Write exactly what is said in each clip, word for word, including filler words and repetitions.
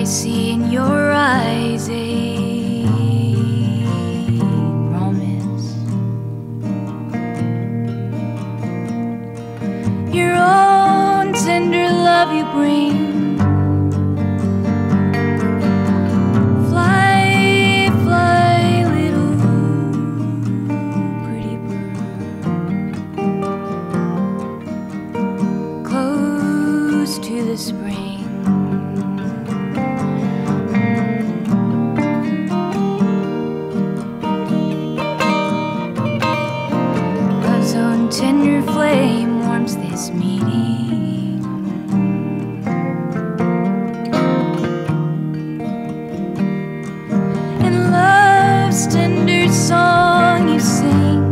see in your eyes a promise. Your own tender love you bring. Fly, fly, little pretty bird, close to the spring. Tender flame warms this meeting, and love's tender song you sing.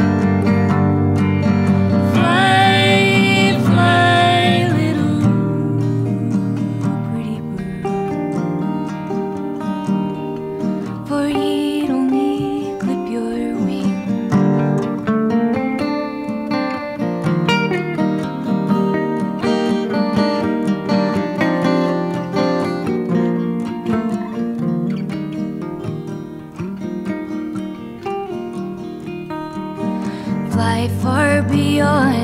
Fly, fly, little pretty bird, for you'd only clip your wings. Fly far beyond